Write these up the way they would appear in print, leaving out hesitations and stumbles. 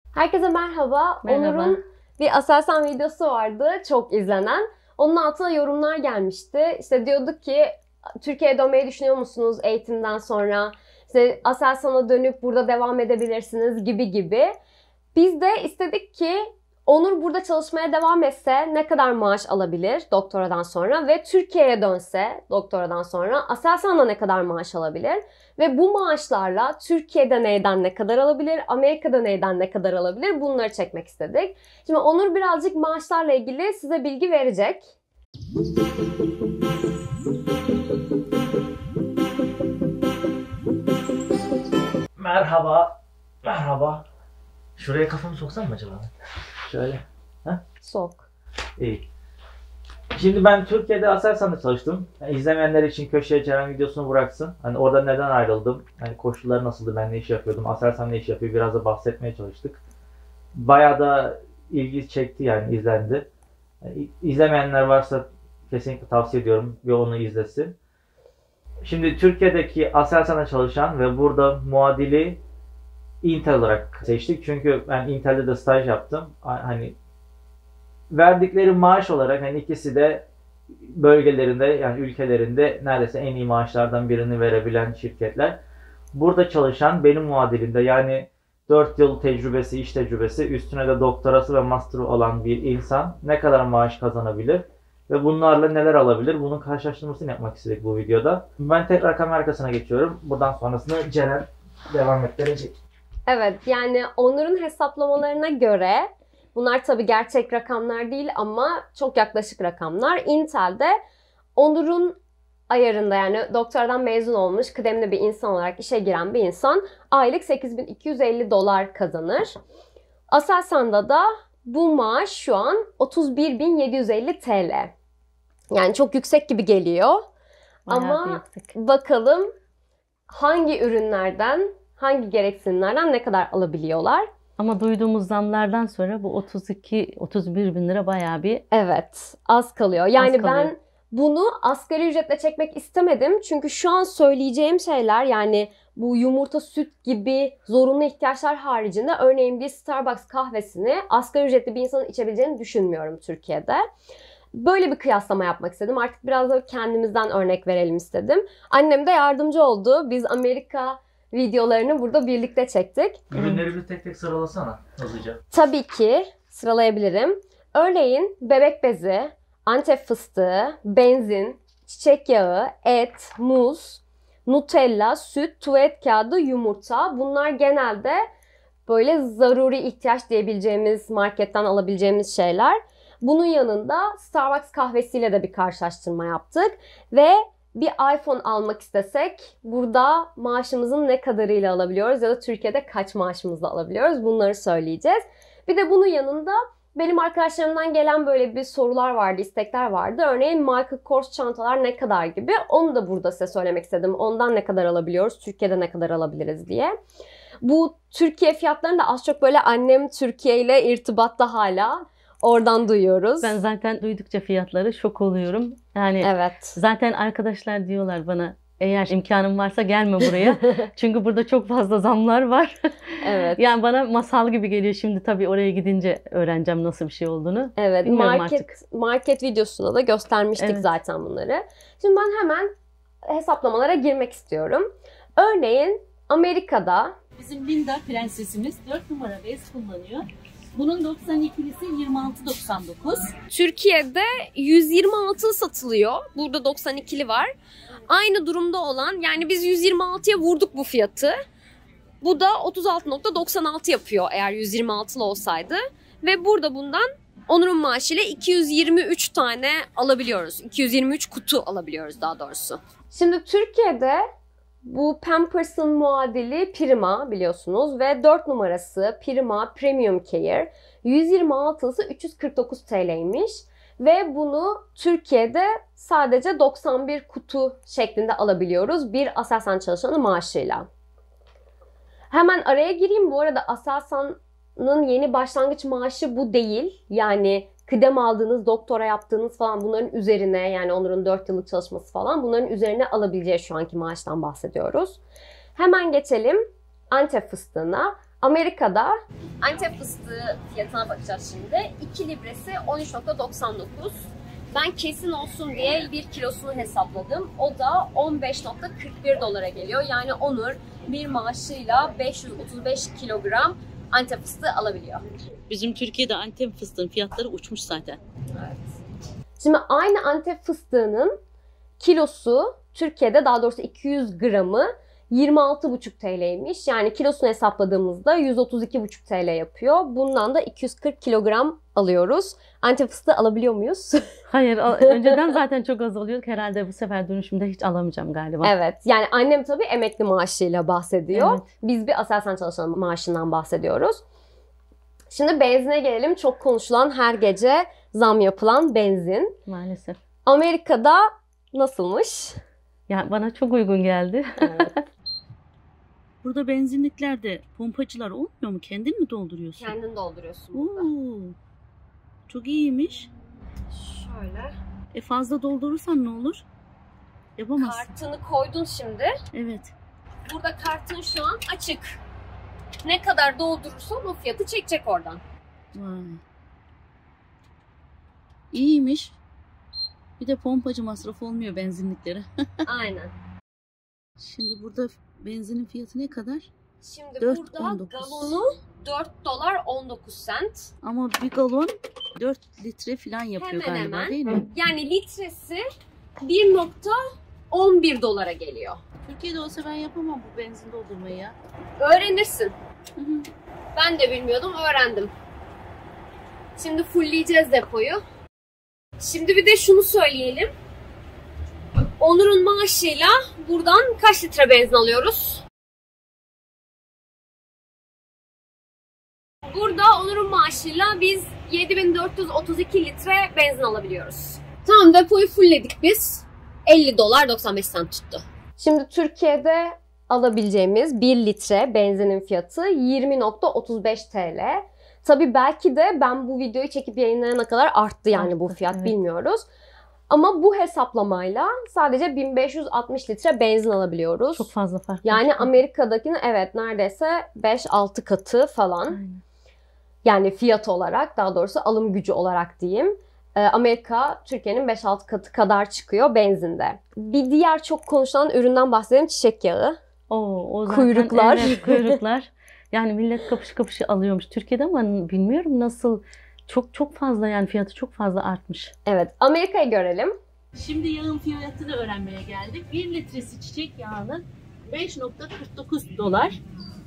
Herkese merhaba. Merhaba. Onur'un bir Aselsan videosu vardı, çok izlenen. Onun altına yorumlar gelmişti. İşte diyorduk ki Türkiye'ye dönmeyi düşünüyor musunuz eğitimden sonra? İşte Aselsan'a dönüp burada devam edebilirsiniz gibi. Biz de istedik ki Onur burada çalışmaya devam etse ne kadar maaş alabilir doktoradan sonra ve Türkiye'ye dönse doktoradan sonra Aselsan'da ne kadar maaş alabilir? Ve bu maaşlarla Türkiye'de neyden ne kadar alabilir, Amerika'da neyden ne kadar alabilir bunları çekmek istedik. Şimdi Onur birazcık maaşlarla ilgili size bilgi verecek. Merhaba. Merhaba. Şuraya kafamı soksam mı acaba? Şöyle. Ha? Sok. İyi. Şimdi ben Türkiye'de Aselsan'da çalıştım. Yani izlemeyenler için köşeye Ceren videosunu bıraksın. Hani orada neden ayrıldım? Hani koşulları nasıldı? Ben ne iş yapıyordum? Aselsan ne iş yapıyor? Biraz da bahsetmeye çalıştık. Bayağı da ilgi çekti yani izlendi. Yani izlemeyenler varsa kesinlikle tavsiye ediyorum. Bir onu izlesin. Şimdi Türkiye'deki Aselsan'da çalışan ve burada muadili Intel olarak seçtik. Çünkü ben Intel'de de staj yaptım. Hani verdikleri maaş olarak hani ikisi de bölgelerinde yani ülkelerinde neredeyse en iyi maaşlardan birini verebilen şirketler. Burada çalışan benim muadilimde yani 4 yıl tecrübesi, iş tecrübesi, üstüne de doktorası ve master'ı olan bir insan ne kadar maaş kazanabilir ve bunlarla neler alabilir? Bunun karşılaştırmasını yapmak istedik bu videoda. Ben tekrar kamera arkasına geçiyorum. Buradan sonrasını Ceren devam ettirecek. Evet, yani Onur'un hesaplamalarına göre bunlar tabii gerçek rakamlar değil ama çok yaklaşık rakamlar. Intel'de Onur'un ayarında yani doktordan mezun olmuş kıdemli bir insan olarak işe giren bir insan aylık $8.250 kazanır. Aselsan'da da bu maaş şu an 31.750 TL. Yani çok yüksek gibi geliyor. Bayağı Ama yüksek. bakalım hangi ürünlerden, hangi gereksinimlerden ne kadar alabiliyorlar? Ama duyduğumuz zamlardan sonra bu 32-31 bin lira bayağı bir Evet, az kalıyor. Yani Az kalıyor. ben bunu asgari ücretle çekmek istemedim. Çünkü şu an söyleyeceğim şeyler yani bu yumurta, süt gibi zorunlu ihtiyaçlar haricinde örneğin bir Starbucks kahvesini asgari ücretli bir insanın içebileceğini düşünmüyorum Türkiye'de. Böyle bir kıyaslama yapmak istedim. Artık biraz da kendimizden örnek verelim istedim. Annem de yardımcı oldu. Biz Amerika videolarını burada birlikte çektik. Ürünleri bir tek tek sıralasana hızlıca. Tabii ki sıralayabilirim. Örneğin bebek bezi, Antep fıstığı, benzin, çiçek yağı, et, muz, Nutella, süt, tuvalet kağıdı, yumurta. Bunlar genelde böyle zaruri ihtiyaç diyebileceğimiz marketten alabileceğimiz şeyler. Bunun yanında Starbucks kahvesiyle de bir karşılaştırma yaptık ve bir iPhone almak istesek burada maaşımızın ne kadarıyla alabiliyoruz ya da Türkiye'de kaç maaşımızla alabiliyoruz bunları söyleyeceğiz. Bir de bunun yanında benim arkadaşlarımdan gelen böyle bir sorular vardı, istekler vardı. Örneğin Michael Kors çantalar ne kadar gibi. Onu da burada size söylemek istedim. Ondan ne kadar alabiliyoruz, Türkiye'de ne kadar alabiliriz diye. Bu Türkiye fiyatlarını da az çok böyle annem Türkiye ile irtibatta hala. Oradan duyuyoruz. ben zaten duydukça fiyatları şok oluyorum. Yani Evet. zaten arkadaşlar diyorlar bana eğer imkanın varsa gelme buraya. Çünkü burada çok fazla zamlar var. Evet. Yani bana masal gibi geliyor şimdi tabii oraya gidince öğreneceğim nasıl bir şey olduğunu. Evet. Bilmiyorum artık. Market videosunda da göstermiştik Evet. zaten bunları. Şimdi ben hemen hesaplamalara girmek istiyorum. Örneğin Amerika'da Bizim Linda prensesimiz 4 numara bez kullanıyor. Bunun 92'lisi 26.99. Türkiye'de 126 satılıyor. Burada 92'li var. Aynı durumda olan yani biz 126'ya vurduk bu fiyatı. Bu da 36.96 yapıyor eğer 126'lı olsaydı. Ve burada bundan Onur'un maaşıyla 223 tane alabiliyoruz. 223 kutu alabiliyoruz daha doğrusu. Şimdi Türkiye'de bu Pampers'ın muadili Prima biliyorsunuz ve 4 numarası Prima Premium Care 126'sı 349 TL'ymiş ve bunu Türkiye'de sadece 91 kutu şeklinde alabiliyoruz bir Aselsan çalışanı maaşıyla. Hemen araya gireyim, bu arada Aselsan'ın yeni başlangıç maaşı bu değil. Yani kıdem aldığınız, doktora yaptığınız falan bunların üzerine yani Onur'un 4 yıllık çalışması falan bunların üzerine alabileceği şu anki maaştan bahsediyoruz. Hemen geçelim Antep fıstığına. Amerika'da Antep fıstığı fiyatına bakacağız şimdi. 2 libresi 13.99. Ben kesin olsun diye 1 kilosunu hesapladım. O da 15.41 dolara geliyor. Yani Onur bir maaşıyla 535 kilogram Antep fıstığı alabiliyor. Bizim Türkiye'de Antep fıstığın fiyatları uçmuş zaten. Evet. Şimdi aynı Antep fıstığının kilosu Türkiye'de, daha doğrusu 200 gramı 26,5 TL'ymiş. Yani kilosunu hesapladığımızda 132,5 TL yapıyor. Bundan da 240 kilogram alıyoruz. Antep fıstığı alabiliyor muyuz? Hayır, önceden zaten çok az alıyorduk. Herhalde bu sefer dönüşümde hiç alamayacağım galiba. Evet. Yani annem tabii emekli maaşıyla bahsediyor. Evet. Biz bir Aselsan çalışan maaşından bahsediyoruz. Şimdi benzine gelelim. Çok konuşulan, her gece zam yapılan benzin. Maalesef. Amerika'da nasılmış? Ya bana çok uygun geldi. Evet. Burada benzinliklerde pompacılar olmuyor mu? Kendin mi dolduruyorsun? Kendin dolduruyorsun burada. Oo, çok iyiymiş. Şöyle. Fazla doldurursan ne olur? Yapamazsın. Kartını koydun şimdi. Evet. Burada kartın şu an açık. Ne kadar doldurursan o fiyatı çekecek oradan. Vay. İyiymiş. Bir de pompacı masrafı olmuyor benzinliklere. Aynen. Şimdi burada benzinin fiyatı ne kadar? Şimdi 4.19. burada galonu 4 dolar 19 sent. Ama bir galon 4 litre falan yapıyor Hemen galiba, hemen. değil mi? Yani litresi 1.11 dolara geliyor. Türkiye'de olsa ben yapamam bu benzin doldurmayı ya. Öğrenirsin. Hı hı. Ben de bilmiyordum, öğrendim. Şimdi fullleyeceğiz depoyu. Şimdi bir de şunu söyleyelim. Onur'un maaşıyla buradan kaç litre benzin alıyoruz? Burada Onur'un maaşıyla biz 7432 litre benzin alabiliyoruz. Tamam, depoyu fullledik biz. 50 dolar 95 sent tuttu. Şimdi Türkiye'de alabileceğimiz 1 litre benzinin fiyatı 20.35 TL. Tabii belki de ben bu videoyu çekip yayınlayana kadar arttı yani bu fiyat, evet. Bilmiyoruz. Ama bu hesaplamayla sadece 1560 litre benzin alabiliyoruz. Çok fazla fark. Yani Amerika'dakinin evet neredeyse 5-6 katı falan. Aynen. Yani fiyat olarak, daha doğrusu alım gücü olarak diyeyim. Amerika Türkiye'nin 5-6 katı kadar çıkıyor benzinde. Bir diğer çok konuşulan üründen bahsedelim, çiçek yağı. O zaten, Kuyruklar. Evet, kuyruklar. Yani millet kapış kapışı alıyormuş Türkiye'de ama bilmiyorum nasıl, çok fazla, yani fiyatı çok fazla artmış. Evet, Amerika'yı görelim. Şimdi yağın fiyatını öğrenmeye geldik. 1 litresi çiçek yağının 5.49 dolar.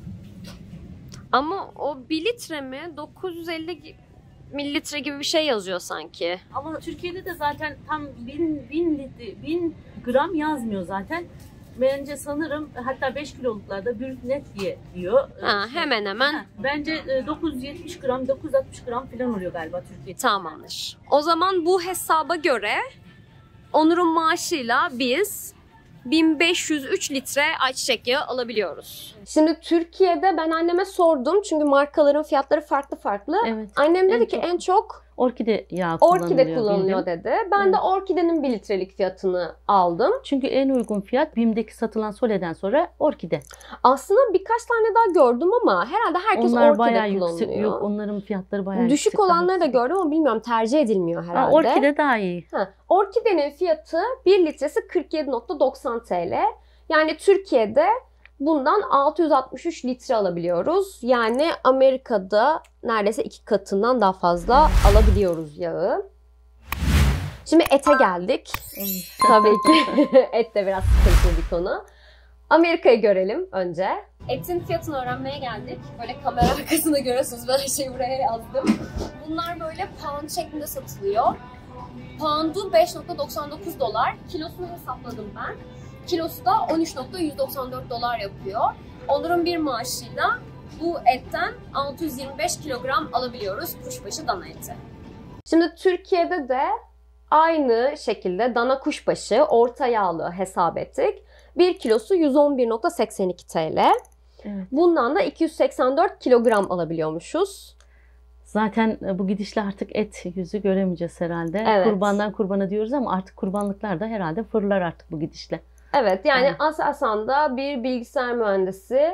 Ama o 1 litre mi? 950 mililitre gibi bir şey yazıyor sanki. Ama Türkiye'de de zaten tam 1000 gram yazmıyor zaten. Bence sanırım hatta 5 kiloluklarda Brut Net diyor. Ha, hemen hemen. Bence 970 gram, 960 gram falan oluyor galiba Türkiye'de. Tamamdır. O zaman bu hesaba göre Onur'un maaşıyla biz 1503 litre ayçiçek yağı alabiliyoruz. Şimdi Türkiye'de ben anneme sordum çünkü markaların fiyatları farklı. Evet. Annem dedi En ki çok en çok orkide yağı kullanılıyor. orkide kullanılıyor bildim. dedi. Ben de Evet. orkidenin 1 litrelik fiyatını aldım. Çünkü en uygun fiyat BİM'deki satılan Sole'den sonra orkide. Aslında birkaç tane daha gördüm ama herhalde herkes Onlar orkide bayağı kullanıyor. yüksek. Yok, onların fiyatları bayağı yüksek. Düşük olanları da yüksek. gördüm ama bilmiyorum, tercih edilmiyor herhalde. Orkide daha iyi. Orkidenin fiyatı 1 litresi 47.90 TL. Yani Türkiye'de bundan 663 litre alabiliyoruz. Yani Amerika'da neredeyse 2 katından daha fazla alabiliyoruz yağı. Şimdi ete geldik. Tabii ki et de biraz sıkıntılı bir konu. Amerika'yı görelim önce. Etin fiyatını öğrenmeye geldik. Böyle kamera arkasında görüyorsunuz. Ben her şeyi buraya yazdım. Bunlar böyle pound şeklinde satılıyor. Pound'u 5.99 dolar. Kilosunu hesapladım ben. Kilosu da 13.194 dolar yapıyor. Onur'un bir maaşıyla bu etten 625 kilogram alabiliyoruz kuşbaşı dana eti. Şimdi Türkiye'de de aynı şekilde dana kuşbaşı orta yağlı hesap ettik. 1 kilosu 111.82 TL. Evet. Bundan da 284 kilogram alabiliyormuşuz. Zaten bu gidişle artık et yüzü göremeyeceğiz herhalde. Evet. Kurbandan kurbana diyoruz ama artık kurbanlıklar da herhalde fırlar artık bu gidişle. Evet, yani Evet. Aselsan'da bir bilgisayar mühendisi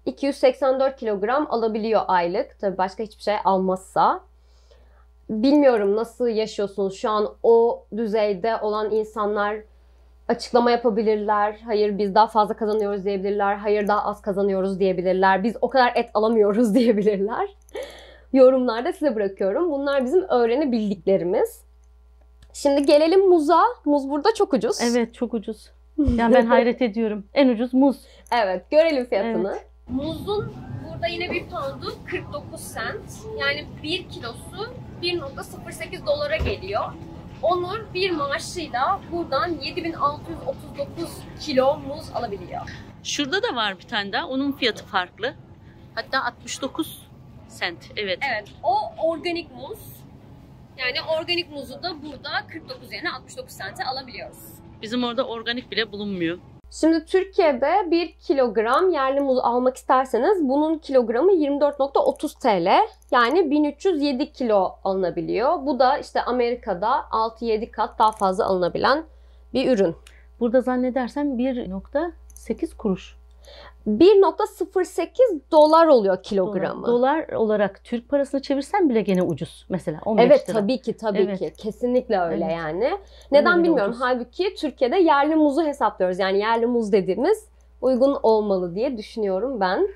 284 kilogram alabiliyor aylık. Tabii başka hiçbir şey almazsa. Bilmiyorum nasıl yaşıyorsunuz şu an, o düzeyde olan insanlar açıklama yapabilirler. Hayır biz daha fazla kazanıyoruz diyebilirler. Hayır daha az kazanıyoruz diyebilirler. Biz o kadar et alamıyoruz diyebilirler. Yorumlarda size bırakıyorum. Bunlar bizim öğrenebildiklerimiz. Şimdi gelelim muza. Muz burada çok ucuz. Evet, çok ucuz. Yani ben hayret ediyorum. En ucuz muz. Evet, görelim fiyatını. Evet. Muzun burada yine bir poundu 49 cent. Yani 1 kilosu 1.08 dolara geliyor. Onur bir maaşıyla buradan 7639 kilo muz alabiliyor. Şurada da var bir tane daha. Onun fiyatı farklı. Hatta 69 cent. Evet. Evet, o organik muz. Yani organik muzu da burada 49 yerine 69 cent'e alabiliyoruz. Bizim orada organik bile bulunmuyor. Şimdi Türkiye'de 1 kilogram yerli muz almak isterseniz bunun kilogramı 24.30 TL. Yani 1307 kilo alınabiliyor. Bu da işte Amerika'da 6-7 kat daha fazla alınabilen bir ürün. Burada zannedersem 1.8 kuruş. 1.08 dolar oluyor kilogramı. Dolar olarak Türk parasını çevirsen bile gene ucuz. Mesela 15 Evet lira. tabii ki Evet. ki. Kesinlikle öyle Evet. yani. Neden Öyle bilmiyorum. ucuz. Halbuki Türkiye'de yerli muzu hesaplıyoruz. Yani yerli muz dediğimiz uygun olmalı diye düşünüyorum ben.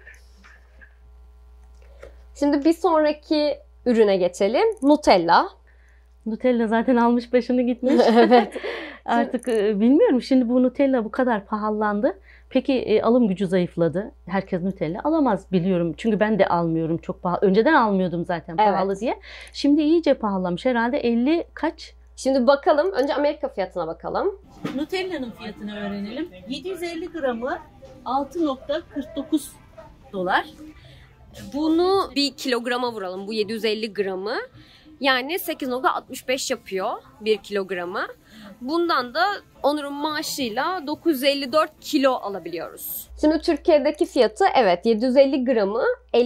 Şimdi bir sonraki ürüne geçelim. Nutella. Nutella zaten almış başını gitmiş. Evet. Artık bilmiyorum, şimdi bu Nutella bu kadar pahalandı. Peki alım gücü zayıfladı. Herkes Nutella alamaz biliyorum. Çünkü ben de almıyorum, çok pahalı. Önceden almıyordum zaten pahalı Evet. diye. Şimdi iyice pahalanmış. Herhalde 50 kaç? Şimdi bakalım. Önce Amerika fiyatına bakalım. Nutella'nın fiyatını öğrenelim. 750 gramı 6.49 dolar. Bunu bir kilograma vuralım. Bu 750 gramı. Yani 8.65 yapıyor 1 kilogramı. Bundan da Onur'un maaşıyla 954 kilo alabiliyoruz. Şimdi Türkiye'deki fiyatı evet 750 gramı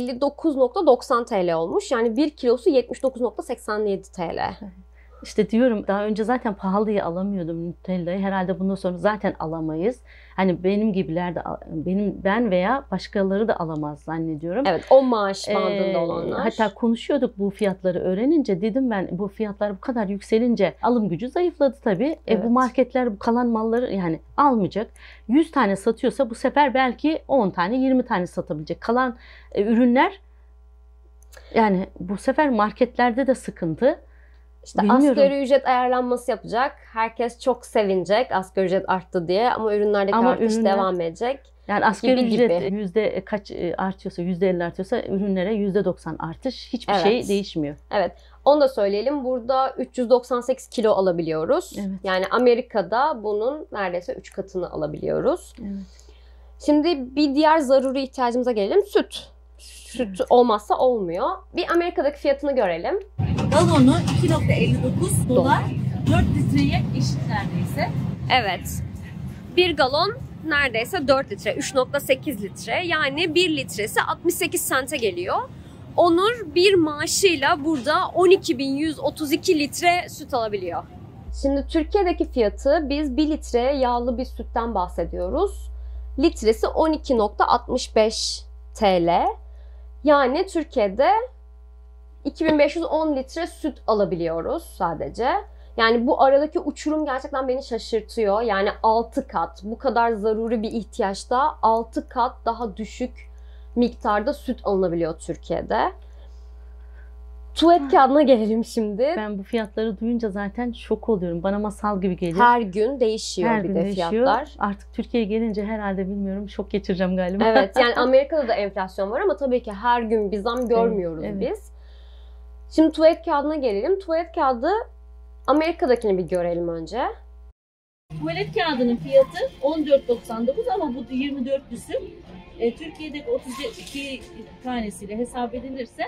59.90 TL olmuş. Yani 1 kilosu 79.87 TL. İşte diyorum, daha önce zaten pahalı diye alamıyordum Nutella'yı. Herhalde bundan sonra zaten alamayız. Hani benim gibiler de, ben veya başkaları da alamaz zannediyorum. Evet, o maaş bandında olanlar. Hatta konuşuyorduk bu fiyatları öğrenince, dedim ben bu fiyatlar bu kadar yükselince alım gücü zayıfladı tabii. Evet. Bu marketler bu kalan malları yani almayacak. 100 tane satıyorsa bu sefer belki 10 tane 20 tane satabilecek. Kalan ürünler, yani bu sefer marketlerde de sıkıntı. İşte Bilmiyorum. asgari ücret ayarlanması yapacak. Herkes çok sevinecek asgari ücret arttı diye ama ürünlerdeki Ama artış ürünler- devam edecek. Yani asgari Gibi ücret gibi. yüzde kaç artıyorsa, %50 artıyorsa ürünlere %90 artış, hiçbir Evet. şey değişmiyor. Evet. Onu da söyleyelim. Burada 398 kilo alabiliyoruz. Evet. Yani Amerika'da bunun neredeyse 3 katını alabiliyoruz. Evet. Şimdi bir diğer zaruri ihtiyacımıza gelelim. Süt. Süt olmazsa olmuyor. Bir Amerika'daki fiyatını görelim. Galonu 2.59 dolar. 4 litreye eşit neredeyse. Evet. Bir galon neredeyse 4 litre. 3.8 litre. Yani 1 litresi 68 sente geliyor. Onur bir maaşıyla burada 12.132 litre süt alabiliyor. Şimdi Türkiye'deki fiyatı, biz 1 litre yağlı bir sütten bahsediyoruz. Litresi 12.65 TL. Yani Türkiye'de 2510 litre süt alabiliyoruz sadece. Yani bu aradaki uçurum gerçekten beni şaşırtıyor. Yani 6 kat, bu kadar zaruri bir ihtiyaçta 6 kat daha düşük miktarda süt alınabiliyor Türkiye'de. Tuvalet kağıdına gelelim şimdi. Ben bu fiyatları duyunca zaten şok oluyorum. Bana masal gibi geliyor. Her gün değişiyor Her bir gün de değişiyor. fiyatlar. Artık Türkiye'ye gelince herhalde bilmiyorum, şok geçireceğim galiba. Evet, yani Amerika'da da enflasyon var ama tabii ki her gün bir zam görmüyoruz evet. biz. Şimdi tuvalet kağıdına gelelim. Tuvalet kağıdı Amerika'dakini bir görelim önce. Tuvalet kağıdının fiyatı 14.99 ama bu 24'lüsü Türkiye'deki 32 tanesiyle hesap edilirse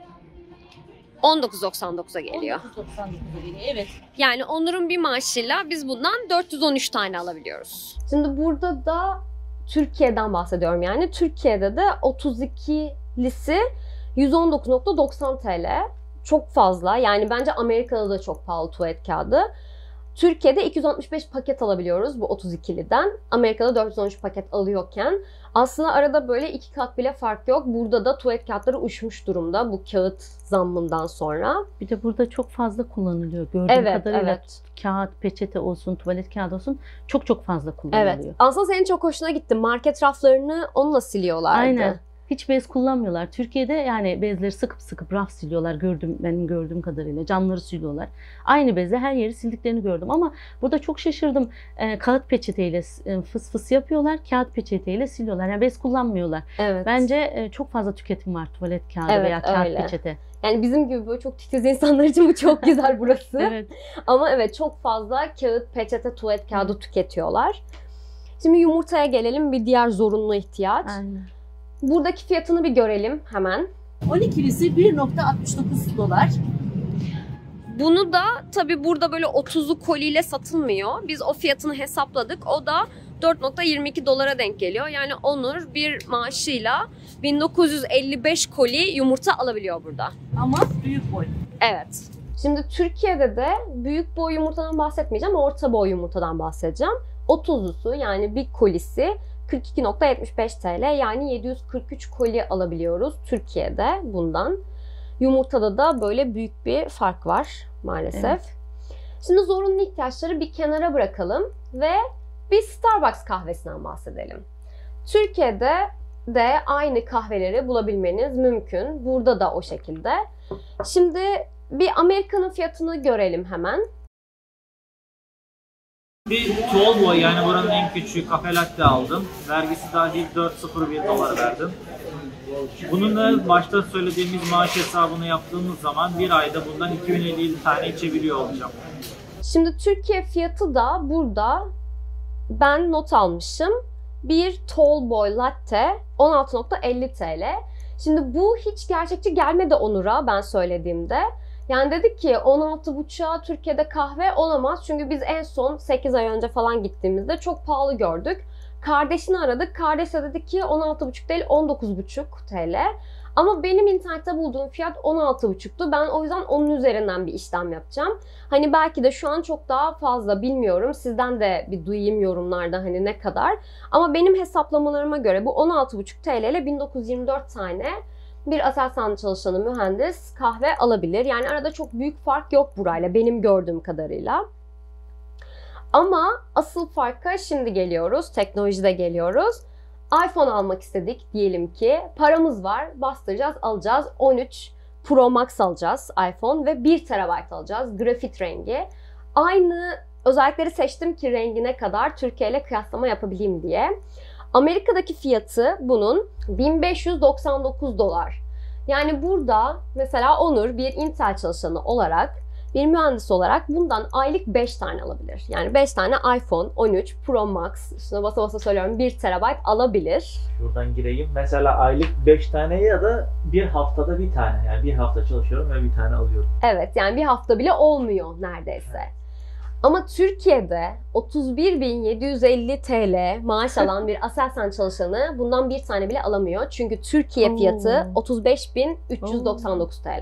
19.99'a geliyor. 19.99'a geliyor. Evet. Yani Onur'un bir maaşıyla biz bundan 413 tane alabiliyoruz. Şimdi burada da Türkiye'den bahsediyorum yani. Türkiye'de de 32'lisi 119.90 TL. Çok fazla. Yani bence Amerika'da da çok pahalı tuvalet kağıdı. Türkiye'de 265 paket alabiliyoruz bu 32'liden. Amerika'da 413 paket alıyorken. Aslında arada böyle 2 kat bile fark yok. Burada da tuvalet kağıtları uçmuş durumda bu kağıt zammından sonra. Bir de burada çok fazla kullanılıyor. Gördüğüm Evet, kadarıyla evet. kağıt, peçete olsun, tuvalet kağıdı olsun çok fazla kullanılıyor. Evet. Aslında senin çok hoşuna gitti. Market raflarını onunla siliyorlardı. Aynen. Hiç bez kullanmıyorlar. Türkiye'de yani bezleri sıkıp raf siliyorlar. Benim gördüğüm kadarıyla camları siliyorlar. Aynı bezle her yeri sildiklerini gördüm ama burada çok şaşırdım. Kağıt peçeteyle fıs fıs yapıyorlar. Kağıt peçeteyle siliyorlar. Yani bez kullanmıyorlar. Evet. Bence çok fazla tüketim var tuvalet kağıdı Evet, veya kağıt öyle. peçete. Yani bizim gibi böyle çok titiz insanlar için bu çok güzel burası. Evet. Ama evet, çok fazla kağıt, peçete, tuvalet kağıdı tüketiyorlar. Şimdi yumurtaya gelelim, bir diğer zorunlu ihtiyaç. Aynen. Buradaki fiyatını bir görelim hemen. 12'lisi 1.69 dolar. Bunu da tabii burada böyle 30'lu koliyle satılmıyor. Biz o fiyatını hesapladık. O da 4.22 dolara denk geliyor. Yani Onur bir maaşıyla 1955 koli yumurta alabiliyor burada. Ama büyük boy. Evet. Şimdi Türkiye'de de büyük boy yumurtadan bahsetmeyeceğim, orta boy yumurtadan bahsedeceğim. 30'lusu yani bir kolisi 42.75 TL, yani 743 koli alabiliyoruz Türkiye'de bundan. Yumurtada da böyle büyük bir fark var maalesef. Evet. Şimdi zorunlu ihtiyaçları bir kenara bırakalım ve bir Starbucks kahvesinden bahsedelim. Türkiye'de de aynı kahveleri bulabilmeniz mümkün. Burada da o şekilde. Şimdi bir Amerika'nın fiyatını görelim hemen. Bir tall boy, yani buranın en küçüğü kafe latte aldım. Vergisi dahil 4.01 dolar verdim. Bununla başta söylediğimiz maaş hesabını yaptığımız zaman bir ayda bundan 2050 tane içebiliyor olacağım. Şimdi Türkiye fiyatı da burada ben not almışım. Bir tall boy latte 16.50 TL. Şimdi bu hiç gerçekçi gelmedi Onur'a ben söylediğimde. Yani dedik ki 16.5'a Türkiye'de kahve olamaz. Çünkü biz en son 8 ay önce falan gittiğimizde çok pahalı gördük. Kardeşini aradık. Kardeş de dedi ki 16.5 değil 19.5 TL. Ama benim internette bulduğum fiyat 16.5'tu. Ben o yüzden onun üzerinden bir işlem yapacağım. Hani belki de şu an çok daha fazla, bilmiyorum. Sizden de bir duyayım yorumlarda hani ne kadar. Ama benim hesaplamalarıma göre bu 16.5 TL ile 1924 tane bir Aselsan çalışanı mühendis kahve alabilir. Yani arada çok büyük fark yok burayla benim gördüğüm kadarıyla. Ama asıl farka şimdi geliyoruz. Teknolojide geliyoruz. iPhone almak istedik diyelim ki. Paramız var. Bastıracağız, alacağız. 13 Pro Max alacağız iPhone ve 1 TB alacağız. Grafit rengi. Aynı özellikleri seçtim ki rengine kadar Türkiye ile kıyaslama yapabileyim diye. Amerika'daki fiyatı bunun 1599 dolar. Yani burada mesela Onur bir Intel çalışanı olarak, bir mühendis olarak bundan aylık 5 tane alabilir. Yani 5 tane iPhone 13 Pro Max, üstüne basa basa söylüyorum, 1 TB alabilir. Şuradan gireyim. Mesela aylık 5 tane ya da bir haftada bir tane. Yani bir hafta çalışıyorum ve bir tane alıyorum. Evet, yani bir hafta bile olmuyor neredeyse. Ama Türkiye'de 31.750 TL maaş alan bir Aselsan çalışanı bundan bir tane bile alamıyor. Çünkü Türkiye fiyatı 35.399 TL.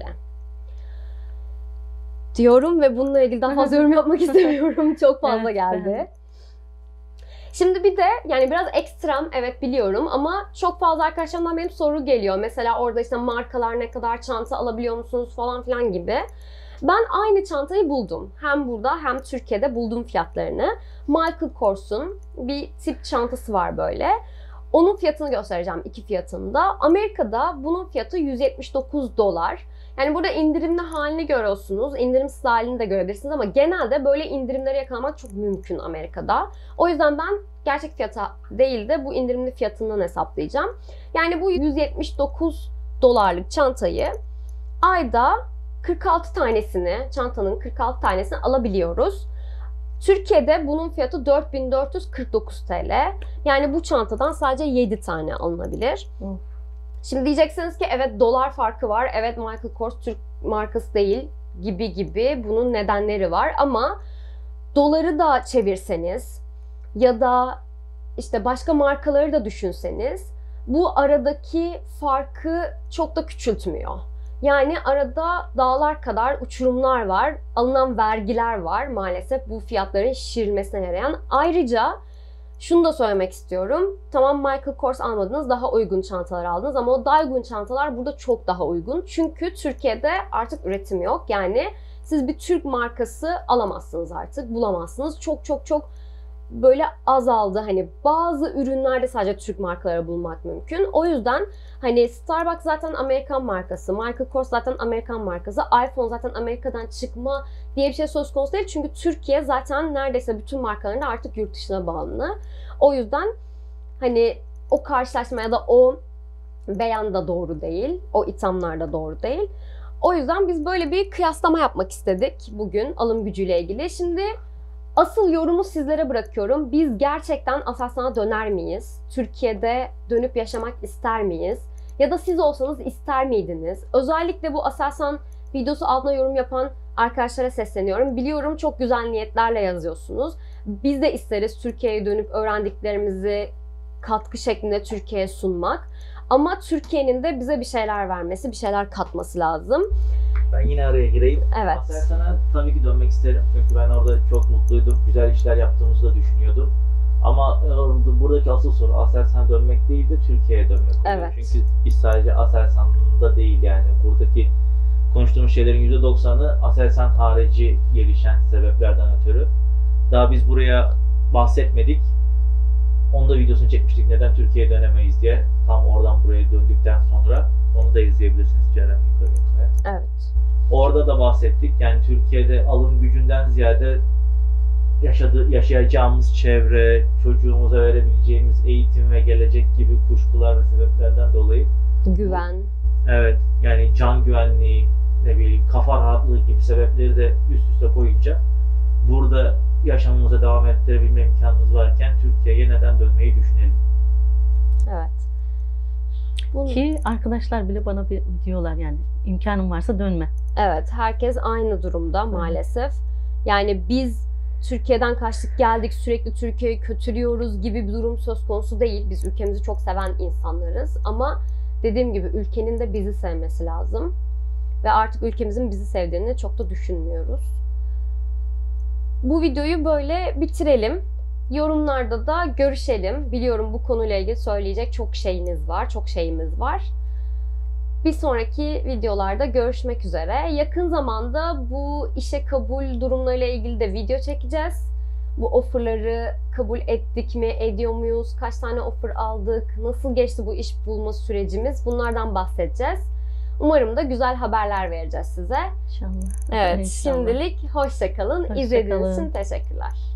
Diyorum ve bununla ilgili daha fazla yorum yapmak istemiyorum. Çok fazla geldi. Şimdi bir de yani biraz ekstrem, evet biliyorum, ama çok fazla arkadaşlarımdan benim soru geliyor. Mesela orada işte markalar ne kadar, çanta alabiliyor musunuz falan filan gibi. Ben aynı çantayı buldum. Hem burada hem Türkiye'de buldum fiyatlarını. Michael Kors'un bir tip çantası var böyle. Onun fiyatını göstereceğim, iki fiyatını da. Amerika'da bunun fiyatı 179 dolar. Yani burada indirimli halini görüyorsunuz. İndirimsiz halini de görebilirsiniz ama genelde böyle indirimleri yakalamak çok mümkün Amerika'da. O yüzden ben gerçek fiyata değil de bu indirimli fiyatından hesaplayacağım. Yani bu 179 dolarlık çantayı ayda 46 tanesini, çantanın 46 tanesini alabiliyoruz. Türkiye'de bunun fiyatı 4449 TL. Yani bu çantadan sadece 7 tane alınabilir. Şimdi diyeceksiniz ki evet dolar farkı var. Evet Michael Kors Türk markası değil gibi bunun nedenleri var. Ama doları da çevirseniz ya da işte başka markaları da düşünseniz bu aradaki farkı çok da küçültmüyor. Yani arada dağlar kadar uçurumlar var. Alınan vergiler var maalesef bu fiyatların şişirilmesine yarayan. Ayrıca Şunu da söylemek istiyorum. Tamam, Michael Kors almadınız, daha uygun çantalar aldınız ama o daha uygun çantalar burada çok daha uygun. Çünkü Türkiye'de artık üretim yok. Yani siz bir Türk markası alamazsınız artık, bulamazsınız. Çok böyle azaldı. Hani bazı ürünlerde sadece Türk markaları bulmak mümkün. O yüzden hani Starbucks zaten Amerikan markası, Michael Kors zaten Amerikan markası, iPhone zaten Amerika'dan çıkma diye bir şey söz konusu değil. Çünkü Türkiye zaten neredeyse bütün markalarında artık yurt dışına bağımlı. O yüzden hani o karşılaşma ya da o beyan da doğru değil. O ithamlar da doğru değil. O yüzden biz böyle bir kıyaslama yapmak istedik bugün alım gücüyle ilgili. Şimdi asıl yorumu sizlere bırakıyorum. Biz gerçekten Aselsan'a döner miyiz? Türkiye'de dönüp yaşamak ister miyiz? Ya da siz olsanız ister miydiniz? Özellikle bu Aselsan videosu altına yorum yapan arkadaşlara sesleniyorum. Biliyorum çok güzel niyetlerle yazıyorsunuz. Biz de isteriz Türkiye'ye dönüp öğrendiklerimizi katkı şeklinde Türkiye'ye sunmak. Ama Türkiye'nin de bize bir şeyler vermesi, bir şeyler katması lazım. Ben yine araya gireyim. Evet. Aselsan'a tabii ki dönmek isterim. Çünkü ben orada çok mutluydum. Güzel işler yaptığımızı da düşünüyordum. Ama buradaki asıl soru Aselsan'a dönmek değil de Türkiye'ye dönmek oluyor. Evet. Çünkü iş sadece Aselsan'da değil yani. Buradaki konuştuğumuz şeylerin %90'ı Aselsan harici gelişen sebeplerden ötürü. Daha biz buraya bahsetmedik. Onu da videosunu çekmiştik. Neden Türkiye'ye dönemeyiz diye. Tam oradan buraya döndükten sonra. Onu da izleyebilirsiniz Ceren yukarıya. Evet. Orada da bahsettik. Yani Türkiye'de alım gücünden ziyade yaşayacağımız çevre, çocuğumuza verebileceğimiz eğitim ve gelecek gibi kuşkular ve sebeplerden dolayı. Güven. Evet. Yani can güvenliği, ne bileyim kafa rahatlığı gibi sebepleri de üst üste koyunca burada yaşamımıza devam ettirebilme imkanımız varken Türkiye'ye neden dönmeyi düşünelim? Evet. Ki arkadaşlar bile bana diyorlar yani imkanın varsa dönme. Evet, herkes aynı durumda maalesef. Yani biz Türkiye'den kaçtık geldik, sürekli Türkiye'yi kötülüyoruz gibi bir durum söz konusu değil. Biz ülkemizi çok seven insanlarız ama dediğim gibi ülkenin de bizi sevmesi lazım. Ve artık ülkemizin bizi sevdiğini çok da düşünmüyoruz. Bu videoyu böyle bitirelim. Yorumlarda da görüşelim. Biliyorum bu konuyla ilgili söyleyecek çok şeyiniz var, çok şeyimiz var. Bir sonraki videolarda görüşmek üzere. Yakın zamanda bu işe kabul durumlarıyla ilgili de video çekeceğiz. Bu offerları kabul ettik mi, ediyor muyuz, kaç tane offer aldık, nasıl geçti bu iş bulma sürecimiz, bunlardan bahsedeceğiz. Umarım da güzel haberler vereceğiz size. İnşallah. Evet, İnşallah. şimdilik hoşça kalın. Hoşça İzlediğiniz kalın. için teşekkürler.